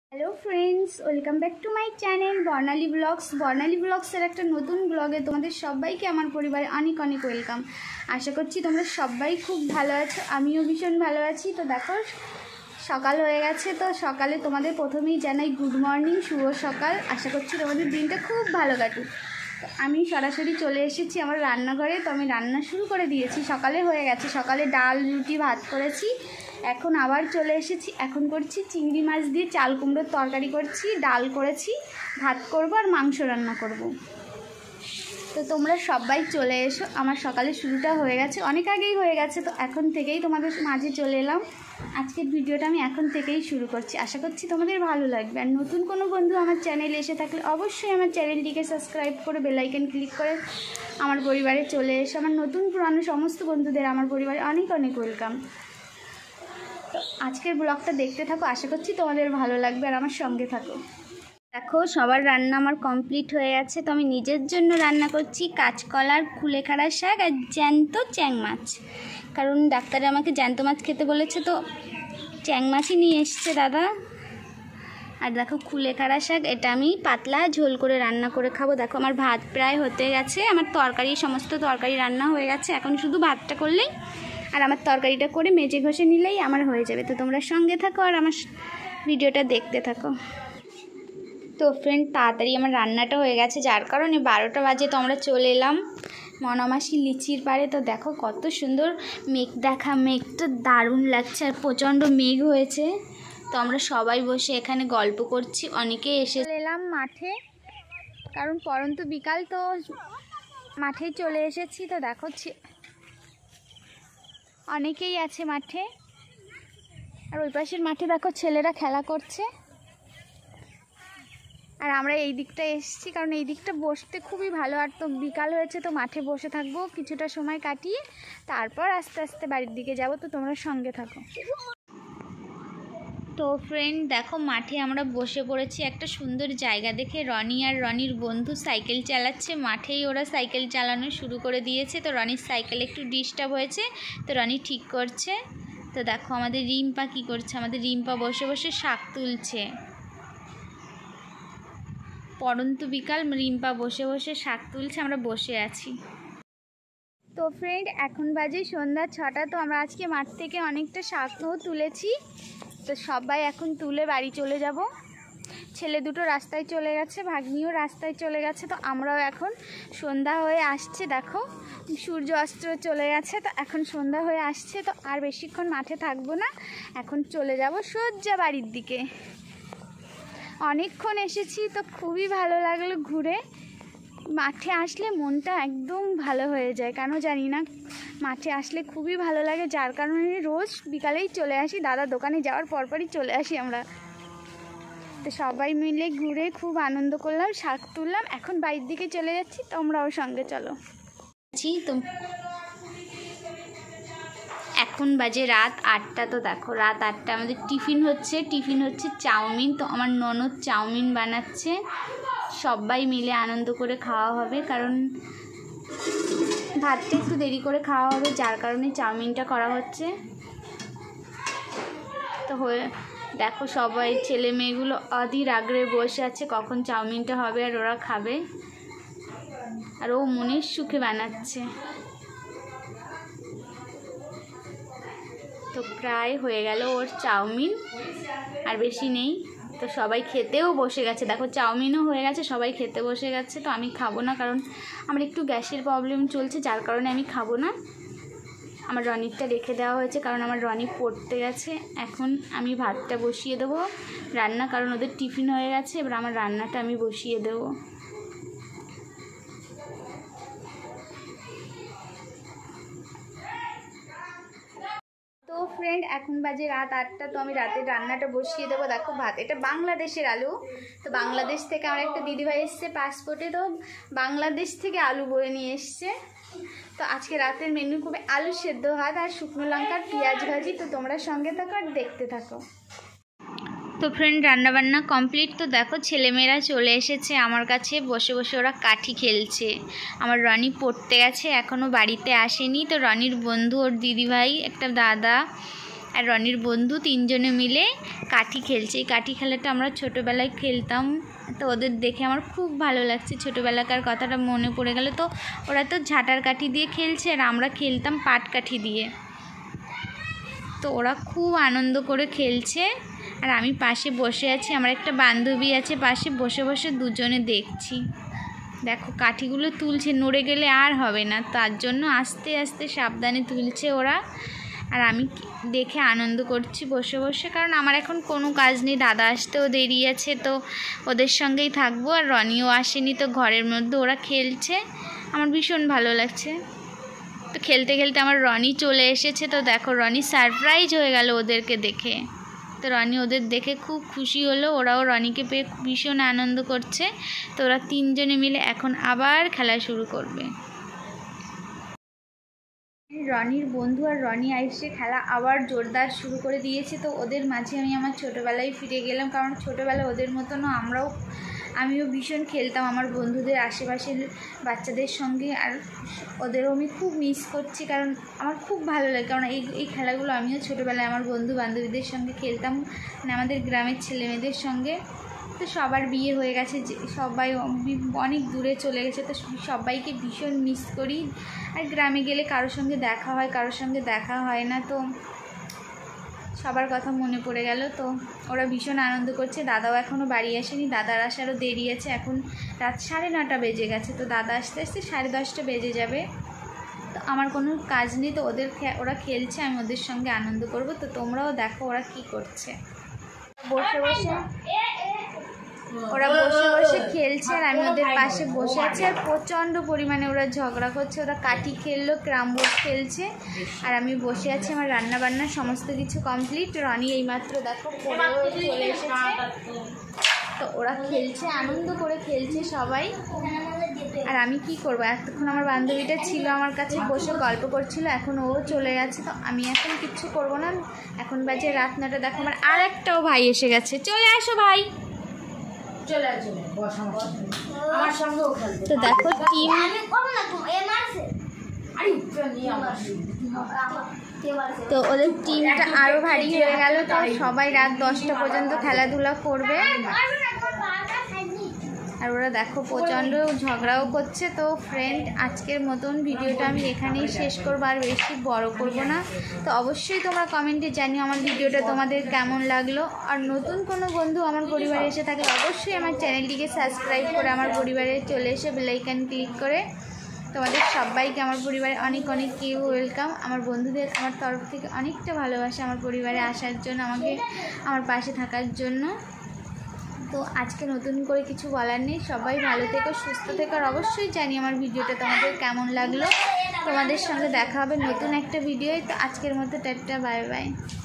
Hello friends welcome back to my channel Barnali ব্লগসের একটা নতুন ব্লগে তোমাদের সবাইকে আমার পরিবারে অনেক অনেক ওয়েলকাম। আশা করছি তোমরা সবাই খুব ভালো আছো, আমিও ভীষণ ভালো আছি। তো দেখো সকাল হয়ে গেছে, তো সকালে তোমাদের প্রথমেই জানাই গুড মর্নিং, শুভ সকাল। আশা করছি তোমাদের দিনটা খুব ভালো কাটুক। তো আমি সরাসরি চলে এসেছি আমার রান্নাঘরে। তো আমি রান্না শুরু করে দিয়েছি, সকালে হয়ে গেছে। সকালে ডাল রুটি ভাত করেছি, এখন আবার চলে এসেছি। এখন করছি চিংড়ি মাছ দিয়ে চাল কুমড়োর তরকারি করছি, ডাল করেছি, ভাত করব আর মাংস রান্না করব। তো তোমরা সবাই চলে এসো, আমার সকালে শুরুটা হয়ে গেছে, অনেক আগেই হয়ে গেছে। তো এখন থেকেই তোমাদের মাঝে চলে এলাম। আজকের ভিডিওটা আমি এখন থেকেই শুরু করছি, আশা করছি তোমাদের ভালো লাগবে। আর নতুন কোনো বন্ধু আমার চ্যানেলে এসে থাকলে অবশ্যই আমার চ্যানেলটিকে সাবস্ক্রাইব করে বেল আইকন ক্লিক করে আমার পরিবারে চলে এসো। আমার নতুন পুরানো সমস্ত বন্ধুদের আমার পরিবারে অনেক অনেক ওয়েলকাম। তো আজকের ব্লগটা দেখতে থাকো, আশা করছি তোমাদের ভালো লাগবে আর আমার সঙ্গে থাকো। দেখো সবার রান্না আমার কমপ্লিট হয়ে গেছে। তো আমি নিজের জন্য রান্না করছি কাঁচকলার কুলেখাড়া শাক আর জ্যান্ত চ্যাং মাছ, কারণ ডাক্তারে আমাকে জ্যান্ত মাছ খেতে বলেছে, তো চ্যাং মাছই নিয়ে এসছে দাদা। আর দেখো কুলেখাড়া শাক, এটা আমি পাতলা ঝোল করে রান্না করে খাবো। দেখো আমার ভাত প্রায় হতে গেছে, আমার সমস্ত তরকারি রান্না হয়ে গেছে। এখন শুধু ভাতটা করলেই আর আমার তরকারিটা করে মেজে ঘষে নিলেই আমার হয়ে যাবে। তো তোমরা সঙ্গে থাকো আর আমার ভিডিওটা দেখতে থাকো। তো ফ্রেন্ড তাড়াতাড়ি আমার রান্নাটা হয়ে গেছে, যার কারণে 12টা বাজে তো আমরা চলে এলাম মনামাসি লিচির পাড়ে। তো দেখো কত সুন্দর মেঘ, দেখা মেঘটা দারুণ লাগছে আর প্রচণ্ড মেঘ হয়েছে। তো আমরা সবাই বসে এখানে গল্প করছি, অনেকেই এসে এলাম মাঠে, কারণ পরন্ত বিকাল, তো মাঠেই চলে এসেছি। তো দেখো অনেকেই আছে মাঠে, আর ওই পাশের মাঠে দেখো ছেলেরা খেলা করছে। আর আমরা এই দিকটা এসেছি কারণ এই দিকটা বসতে খুবই ভালো। আর তো বিকাল হয়েছে, তো মাঠে বসে থাকবো কিছুটা সময় কাটিয়ে, তারপর আস্তে আস্তে বাড়ির দিকে যাব। তো তোমরা সঙ্গে থাকো। তো ফ্রেন্ড দেখো মাঠে আমরা বসে পড়েছি একটা সুন্দর জায়গা দেখে। রনি আর রনির বন্ধু সাইকেল চালাচ্ছে, মাঠেই ওরা সাইকেল চালানো শুরু করে দিয়েছে। তো রনির সাইকেল একটু ডিস্টার্ব হয়েছে, তো রনি ঠিক করছে। তো দেখো আমাদের রিম্পা কি করছে, আমাদের রিম্পা বসে বসে শাক তুলছে। পরন্তু বিকাল, রিম্পা বসে বসে শাক তুলছে, আমরা বসে আছি। তো ফ্রেন্ড এখন বাজে সন্ধ্যা 6টা। তো আমরা আজকে মাঠ থেকে অনেকটা শাকও তুলেছি। তো সবাই এখন তুলে বাড়ি চলে যাব। ছেলে দুটো রাস্তায় চলে গেছে, ভাগ্নিও রাস্তায় চলে গেছে। তো আমরাও এখন সন্ধ্যা হয়ে আসছে, দেখো সূর্য অস্ত চলে গেছে। তো এখন সন্ধ্যা হয়ে আসছে, তো আর বেশিক্ষণ মাঠে থাকবো না, এখন চলে যাব সোজা বাড়ির দিকে। অনেকক্ষণ এসেছি, তো খুবই ভালো লাগলো ঘুরে। মাঠে আসলে মনটা একদম ভালো হয়ে যায়, কেন জানি না, মাঠে আসলে খুবই ভালো লাগে, যার কারণে রোজ বিকালেই চলে আসি। দাদা দোকানে যাওয়ার পরপরই চলে আসি আমরা। তো সবাই মিলে ঘুরে খুব আনন্দ করলাম, শাক তুললাম, এখন বাড়ির দিকে চলে যাচ্ছি। তোমরাও সঙ্গে চলো। তো এখন বাজে রাত 8টা। তো দেখো রাত 8টা, আমাদের টিফিন হচ্ছে চাউমিন। তো আমার ননদ চাউমিন বানাচ্ছে, সবাই মিলে আনন্দ করে খাওয়া হবে, কারণ ভাতটা একটু দেরি করে খাওয়া হবে, যার কারণে চাউমিনটা করা হচ্ছে। তো দেখো সবাই ছেলে মেয়েগুলো অধীর আগ্রহে বসে আছে কখন চাউমিনটা হবে আর ওরা খাবে, আর ও মনের সুখে বানাচ্ছে। তো প্রায় হয়ে গেল ওর চাউমিন, আর বেশি নেই। তো সবাই খেতেও বসে গেছে, দেখো চাউমিনও হয়ে গেছে, সবাই খেতে বসে গেছে। তো আমি খাবো না, কারণ আমার একটু গ্যাসের প্রবলেম চলছে, যার কারণে আমি খাবো না। আমার রনিরটা রেখে দেওয়া হয়েছে, কারণ আমার রনি পড়তে গেছে। এখন আমি ভাতটা বসিয়ে দেবো রান্না, কারণ ওদের টিফিন হয়ে গেছে। এবার আমার রান্নাটা আমি বসিয়ে দেবো। তো ফ্রেন্ড এখন বাজে রাত 8টা। তো আমি রাতের রান্নাটা বসিয়ে দেবো। দেখো ভাত, এটা বাংলাদেশের আলু। তো বাংলাদেশ থেকে আমার একটা দিদিভাই এসছে পাসপোর্টে, তো বাংলাদেশ থেকে আলু বয়ে নিয়ে এসছে। তো আজকে রাতের মেনু খুবই আলু সেদ্ধ ভাত আর শুকনো লঙ্কার পেঁয়াজ ভাজি। তো তোমরা সঙ্গে থাকো আর দেখতে থাকো। তো ফ্রেন্ড রান্নাবান্না কমপ্লিট। তো দেখো ছেলেমেয়েরা চলে এসেছে আমার কাছে, বসে বসে ওরা কাঠি খেলছে। আমার রনি পড়তে গেছে, এখনও বাড়িতে আসেনি। তো রনির বন্ধু, ওর দিদিভাই, একটা দাদা, আর রনির বন্ধু 3 জনে মিলে কাঠি খেলছে। এই কাঠি খেলাটা আমরা ছোটোবেলায় খেলতাম, তো ওদের দেখে আমার খুব ভালো লাগছে, ছোটোবেলাকার কথাটা মনে পড়ে গেল। তো ওরা তো ঝাঁটার কাঠি দিয়ে খেলছে আর আমরা খেলতাম পাট কাঠি দিয়ে। তো ওরা খুব আনন্দ করে খেলছে আর আমি পাশে বসে আছি, আমার একটা বান্ধবী আছে পাশে, বসে বসে দুজনে দেখছি। দেখো কাঠিগুলো তুলছে, নড়ে গেলে আর হবে না, তার জন্য আস্তে আস্তে সাবধানে তুলছে ওরা। আর আমি দেখে আনন্দ করছি বসে বসে, কারণ আমার এখন কোনো কাজ নেই, দাদা আসতেও দেরি আছে, তো ওদের সঙ্গেই থাকবো। আর রনিও আসেনি, তো ঘরের মধ্যে ওরা খেলছে, আমার ভীষণ ভালো লাগছে। তো খেলতে খেলতে আমার রনি চলে এসেছে, তো দেখো রনি সারপ্রাইজ হয়ে গেল ওদেরকে দেখে। তো রনি ওদের দেখে খুব খুশি হলো, ওরাও রনিকে পেয়ে ভীষণ আনন্দ করছে। তো ওরা 3 জনে মিলে এখন আবার খেলা শুরু করবে। রনির বন্ধু আর রনি এসে খেলা আবার জোরদার শুরু করে দিয়েছে। তো ওদের মাঝে আমি আমার ছোটোবেলায় ফিরে গেলাম, কারণ ছোটোবেলায় ওদের মতনও আমিও ভীষণ খেলতাম আমার বন্ধুদের আশেপাশের বাচ্চাদের সঙ্গে। আর ওদেরও আমি খুব মিস করছি, কারণ আমার খুব ভালো লাগে, কারণ এই খেলাগুলো আমিও ছোটোবেলায় আমার বন্ধু বান্ধবীদের সঙ্গে খেলতাম, মানে আমাদের গ্রামের ছেলেমেয়েদের সঙ্গে। তো সবার বিয়ে হয়ে গেছে, সবাই অনেক দূরে চলে গেছে, তো সবাইকে ভীষণ মিস করি। আর গ্রামে গেলে কারোর সঙ্গে দেখা হয়, কারোর সঙ্গে দেখা হয় না, তো সবার কথা মনে পড়ে গেল। তো ওরা ভীষণ আনন্দ করছে। দাদাও এখনও বাড়ি আসেনি, দাদার আসারও দেরি আছে, এখন রাত 9:30 বেজে গেছে, তো দাদা আসতে আসতে 10:30 বেজে যাবে। তো আমার কোনো কাজ নেই, তো ওরা খেলছে, আমি ওদের সঙ্গে আনন্দ করব। তো তোমরাও দেখো ওরা কি করছে। ওরা বসে বসে খেলছে আর আমি ওদের পাশে বসে আছি, আর প্রচণ্ড পরিমাণে ওরা ঝগড়া করছে। ওরা কাঠি খেললো, ক্যারাম বোর্ড খেলছে, আর আমি বসে আছি। আমার রান্না বান্না সমস্ত কিছু কমপ্লিট। রনি এইমাত্র দেখো চলে এসেছে। তো ওরা খেলছে, আনন্দ করে খেলছে সবাই। আর আমি কি করব, এতক্ষণ আমার বান্ধবীটা ছিল আমার কাছে, বসে গল্প করছিল, এখন ও চলে গেছে। তো আমি এখন কিচ্ছু করব না, এখন বাজে রাত 9টা। দেখো আমার আর একটাও ভাই এসে গেছে, চলে আসো ভাই। তো দেখো টিম, তো ওদের টিমটা আরো ভারী হয়ে গেল। তো সবাই রাত 10টা পর্যন্ত খেলাধুলা করবে, আর ওরা দেখো প্রচণ্ড ঝগড়াও করছে। তো ফ্রেন্ড, আজকের মতন ভিডিওটা আমি এখানেই শেষ করবো, আর বেশি বড় করব না। তো অবশ্যই তোমরা কমেন্টে জানিও আমার ভিডিওটা তোমাদের কেমন লাগলো। আর নতুন কোনো বন্ধু আমার পরিবারে এসে থাকলে অবশ্যই আমার চ্যানেলটিকে সাবস্ক্রাইব করে আমার পরিবারে চলে এসে বেল আইকন ক্লিক করে তোমাদের সবাইকে আমার পরিবারে অনেক অনেক ওয়েলকাম। আমার বন্ধুদের আমার তরফ থেকে অনেকটা ভালোবাসা আমার পরিবারে আসার জন্য, আমার পাশে থাকার জন্য। তো আজকে নতুন করে কিছু বলার নেই, সবাই ভালো থেকো, সুস্থ থেকো। আর অবশ্যই জানি আমার ভিডিওটা তোমাদের কেমন লাগলো। তোমাদের সঙ্গে দেখা হবে নতুন একটা ভিডিওয়। তো আজকের মতো টাটা, বাই বাই।